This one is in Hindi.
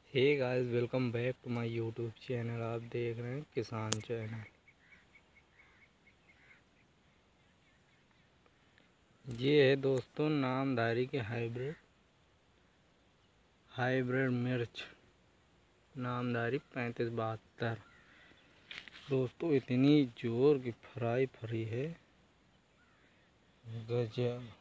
Hey guys, welcome back to my YouTube channel. आप देख रहे हैं किसान चैनल। ये है दोस्तों नामधारी के हाइब्रिड मिर्च नामधारी 3572। दोस्तों इतनी जोर की फरी है, गजब।